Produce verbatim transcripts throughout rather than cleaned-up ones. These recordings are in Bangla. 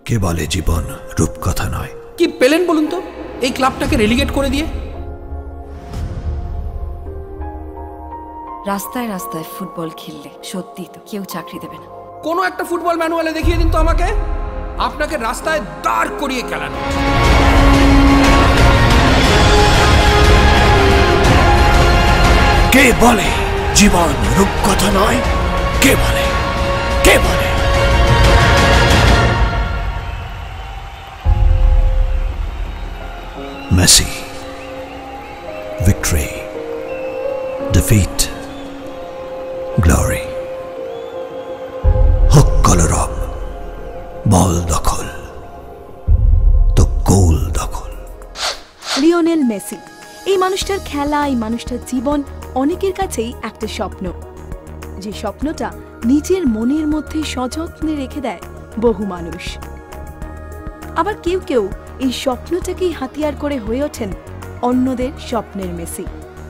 কে বলে জীবন রূপকথা নয়? কি পেলেন বলুন তো এই ক্লাবটাকে রেলিগেট করে দিয়ে? রাস্তায় রাস্তায় ফুটবল খেললে সত্যি তো কেউ চাকরি দেবে না। কোনো একটা ফুটবল ম্যানুয়ালে দেখিয়ে দিন তো আমাকে আপনাকে রাস্তায় দাঁড় করিয়ে খেলানো। কে বলে জীবন রূপকথা নয়? কে বলে? কে বলে? মেসি, victory, defeat, glory, হোক কলরব, বল দখল তো গোল দখল। লিওনেল মেসি এই মানুষটার খেলা, এই মানুষটার জীবন অনেকের কাছেই একটা স্বপ্ন, যে স্বপ্নটা নিজের মনের মধ্যে সযত্নে রেখে দেয় বহু মানুষ। আবার কেউ কেউ এই স্বপ্নটাকেই হাতিয়ার করে হয়ে ওঠেন অন্যদের স্বপ্নের মেসি।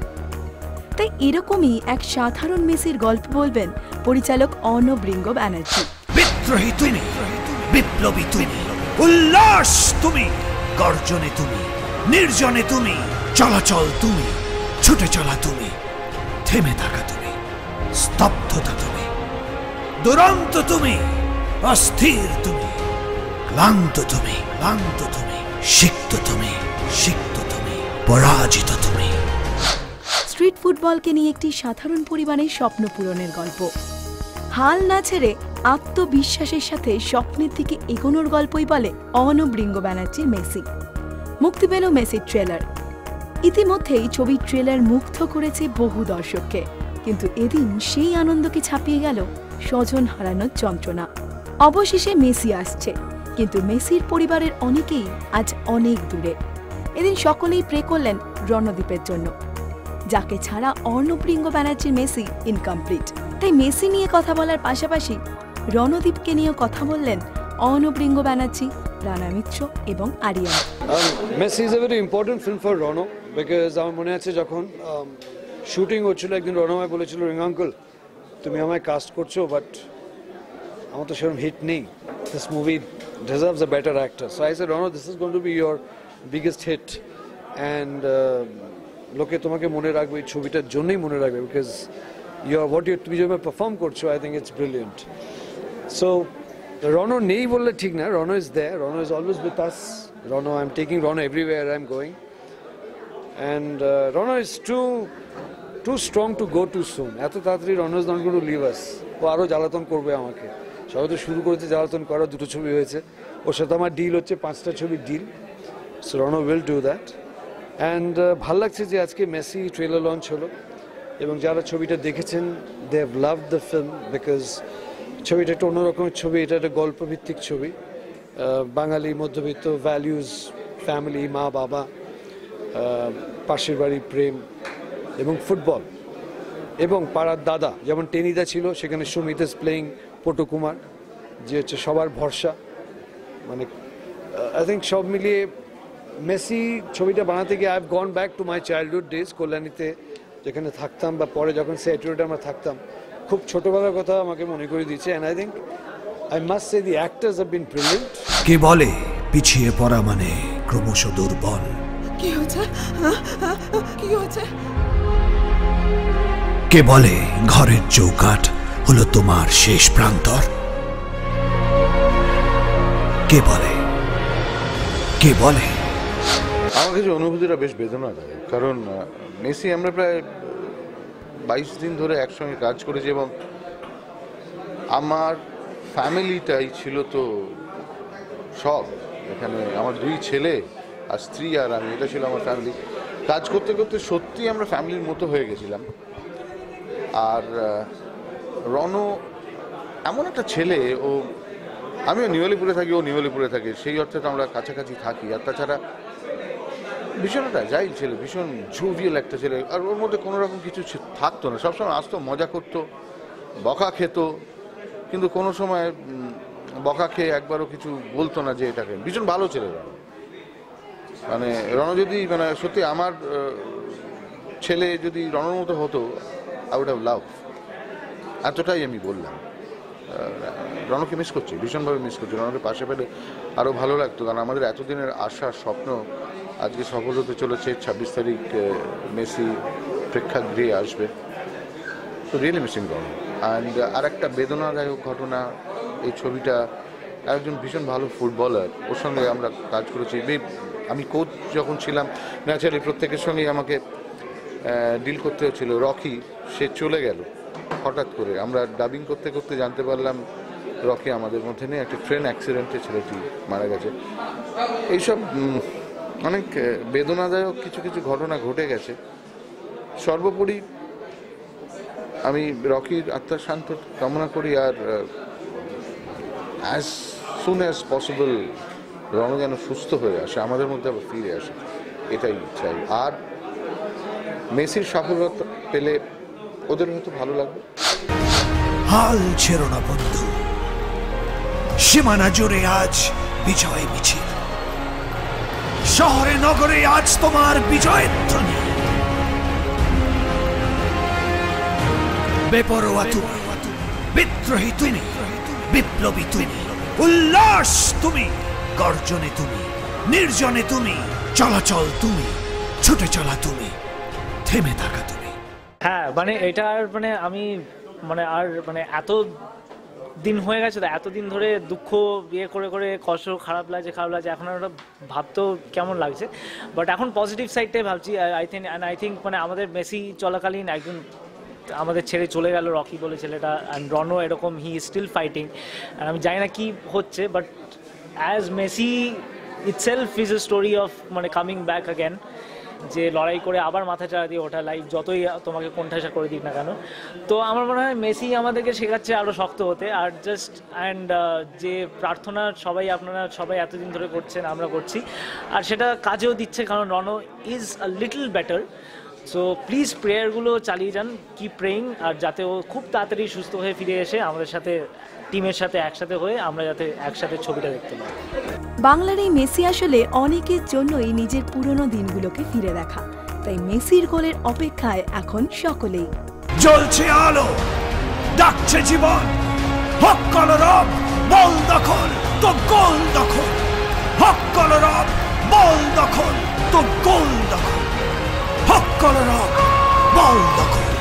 তাই এরকমই এক সাধারণ মেসির গল্প বলবেন পরিচালক অর্ণব রিঙ্গো ব্যানার্জি। বিদ্রোহী তুমি, বিপ্লবী তুমি, উল্লাস তুমি, গর্জনে তুমি, নির্জনে তুমি, চলাচল তুমি, ছুটে চলা তুমি, থেমে থাকা তুমি, স্তব্ধতা তুমি, দুরন্ত তুমি, অস্থির তুমি, ক্লান্ত তুমি, ক্লান্ত তুমি, সিক্ত তুমি, সিক্ত তুমি, পরাজিত তুমি। স্ট্রিট ফুটবলকে নিয়ে একটি সাধারণ পরিবারের স্বপ্ন পূরণের গল্প। হাল না ছেড়ে আত্মবিশ্বাসের সাথে স্বপ্নের দিকে এগোনোর গল্পই বলে অর্ণব রিঙ্গো ব্যানার্জির মেসি। মুক্তি পেল মেসির ট্রেলার। ইতিমধ্যেই ছবির ট্রেলার মুগ্ধ করেছে বহু দর্শককে, কিন্তু এদিন সেই আনন্দকে ছাপিয়ে গেল স্বজন হারানোর যন্ত্রণা। অবশেষে মেসি আসছে, কিন্তু মেসির পরিবারের অনেকেই আজ অনেক দূরে। এদিন সকলেই প্রে করলেন রণদীপের জন্য, যাকে ছাড়া অর্ণব রিঙ্গো ব্যানার্জির মেসি ইনকমপ্লিট। তাই মেসি নিয়ে কথা বলার পাশাপাশি রণদীপকে নিয়েও কথা বললেন অর্ণব রিঙ্গো ব্যানার্জি, রানা মিত্র এবং Aryan. Messi is a very important film for Rono, because আমার মনে আছে যখন শুটিং হচ্ছিল একদিন রনো আমায় বলেছিল, রিং আঙ্কেল তুমি আমায় কাস্ট করছো, বাট আমার তো সেরকম হিট নেই, this movie deserves a better actor. So I said Rono, this is going to be your biggest hit, and লোকে তোমাকে মনে রাখবে এই ছবিটার জন্যই মনে রাখবে, because you are what you তুমি যেভাবে পারফর্ম করছো, I think it's brilliant. So Rono নেই বললে ঠিক না, Rono is there, Rono is always with us. Rono, I'm taking Rono everywhere I'm going, and uh, Rono is too too strong to go too soon. এত তাড়াতাড়ি Rono is not going to leave us. ও আরও জ্বালাতন করবে আমাকে। সবাই তো শুরু করেছে জ্বালাতন করা, দুটো ছবি হয়েছে, ওর সাথে আমার ডিল হচ্ছে পাঁচটা ছবির deal. So Rono will do that, and ভাল লাগছে যে আজকে মেসি ট্রেলার লঞ্চ হলো, এবং যারা ছবিটা দেখেছেন they have loved the film, because ছবিটা একটা অন্যরকমের ছবি, এটা একটা গল্পভিত্তিক ছবি, বাঙালি মধ্যবিত্ত ভ্যালিউজ, ফ্যামিলি, মা বাবা, পাশের বাড়ি প্রেম এবং ফুটবল, এবং পাড়ার দাদা, যেমন টেনিদা ছিল সেখানে সুমিত ইজ প্লেইং পটু কুমার, যে হচ্ছে সবার ভরসা। মানে আই থিঙ্ক সব মিলিয়ে মেসি ছবিটা বানাতে গিয়ে I have gone back to my childhood days, কল্যাণীতে যেখানে থাকতাম, বা পরে যখন সেটুরিতে আমরা থাকতাম, খুব ছোটবেলার কথা আমাকে মনে করে দিয়েছে, and I think I must say the actors have been brilliant. কে বলে পিছিয়ে পড়া মানে ক্রমশ দুর্বল? কি হচ্ছে? কি হচ্ছে? কে বলে ঘরের চৌকাঠ হলো তোমার শেষ প্রান্তর? কে বলে? কে বলে? আমার কাছে অনুভূতিটা বেশ বেদনাদায়ক, কারণ মেসি আমরা প্রায় বাইশ দিন ধরে একসঙ্গে কাজ করেছি, এবং আমার ফ্যামিলিটাই ছিল তো সব। এখানে আমার দুই ছেলে আর স্ত্রী আর আমি, এটা ছিল আমার ফ্যামিলি। কাজ করতে করতে সত্যি আমরা ফ্যামিলির মতো হয়ে গেছিলাম। আর রনো এমন একটা ছেলে, ও আমিও নিউয়ালিপুরে থাকি, ও নিউয়ালিপুরে থাকে, সেই অর্থে তো আমরা কাছাকাছি থাকি। আর তাছাড়া ভীষণ একটা যাই ছেলে, ভীষণ জোভিয়াল একটা ছেলে, আর ওর মধ্যে কোনো রকম কিছু থাকতো না, সবসময় আসতো, মজা করতো, বকা খেত, কিন্তু কোনো সময় বকা খেয়ে একবারও কিছু বলতো না যে এটাকে। ভীষণ ভালো ছেলে রনো। মানে রনো যদি মানে সত্যি আমার ছেলে যদি রনোর মতো হতো, আই উড হ্যাভ লাভ। এতটাই আমি বললাম। রণকে মিস করছি, ভীষণভাবে মিস করছি। রণকে পাশে পেলে আরও ভালো লাগতো, কারণ আমাদের এতদিনের আশা স্বপ্ন আজকে সফল হতে চলেছে। ছাব্বিশ তারিখ মেসি প্রেক্ষাগৃহে আসবে, তো রিয়েলি মিসিং রণ। অ্যান্ড আর একটা বেদনাদায়ক ঘটনা, এই ছবিটা একজন ভীষণ ভালো ফুটবলার, ওর সঙ্গে আমরা কাজ করেছি। আমি কোচ যখন ছিলাম ন্যাচারালি প্রত্যেকের সঙ্গেই আমাকে ডিল করতে হচ্ছিল। রকি সে চলে গেল হঠাৎ করে, আমরা ডাবিং করতে করতে জানতে পারলাম রকি আমাদের মধ্যে নেই, একটা ট্রেন অ্যাক্সিডেন্টে ছেলেটি মারা গেছে। এইসব অনেক বেদনাদায়ক কিছু কিছু ঘটনা ঘটে গেছে। সর্বোপরি আমি রকির আত্মার শান্ত কামনা করি, আর as soon as possible Ron যেন সুস্থ হয়ে আসে, আমাদের মধ্যে আবার ফিরে আসে, এটাই চাই। আর মেসির সাফল্যতা পেলে ওদের হয়তো ভালো লাগবে। হাল ছেড়ো না বন্ধু, সীমানা জুড়ে আজ বিজয় মিছিল, শহরে নগরে আজ তোমার বিজয়ের ধ্বনি। বেপরোয়া তুমি, বিদ্রোহী তুমি, বিপ্লবী তুমি, উল্লাস তুমি, গর্জনে তুমি, নির্জনে তুমি, চলাচল তুমি, ছুটে চলা তুমি, থেমে থাকা তুমি। হ্যাঁ মানে এটা আর মানে আমি মানে আর মানে এত দিন হয়ে গেছে তো, এতদিন ধরে দুঃখ ইয়ে করে করে কষ্ট, খারাপ লাগছে খারাপ লাগছে এখন আর ওটা ভাবতেও কেমন লাগছে। বাট এখন পজিটিভ সাইডটাই ভাবছি। I think and I think মানে আমাদের মেসি চলাকালীন একজন আমাদের ছেড়ে চলে গেল, রকি বলে ছেলেটা, অ্যান্ড রনও এরকম, he is still fighting. And আমি জানি না কী হচ্ছে, but as Messi itself is a story of মানে কামিং ব্যাক অ্যাগেন, যে লড়াই করে আবার মাথা চাড়া দিয়ে ওঠা, লাইফ যতই তোমাকে কোণঠাসা করে দিক না কেন। তো আমার মনে হয় মেসি আমাদেরকে শেখাচ্ছে আরও শক্ত হতে। আর জাস্ট অ্যান্ড যে প্রার্থনা সবাই আপনারা সবাই এতদিন ধরে করছেন, আমরা করছি, আর সেটা কাজেও দিচ্ছে, কারণ Rono is a little better. So please প্রেয়ারগুলো চালিয়ে যান, কি প্রেইং, আর যাতে ও খুব তাড়াতাড়ি সুস্থ হয়ে ফিরে এসে আমাদের সাথে টিমের সাথে একসাথে হয়ে আমরা যাতে একসাথে ছবিটা দেখতে পাই। বাংলার এই মেসি আসলে অনেকের জন্যই নিজের পুরনো দিনগুলোকে ফিরে দেখা, তাই মেসির গোলের অপেক্ষায় এখন সকলেই। জ্বলছে আলো, ডাকছে জীবন, হক কলরব, বল দখল তো গোল দখল, হক কলরব, বল দখল তো গোল দখল, হক কলরব, বল দখল।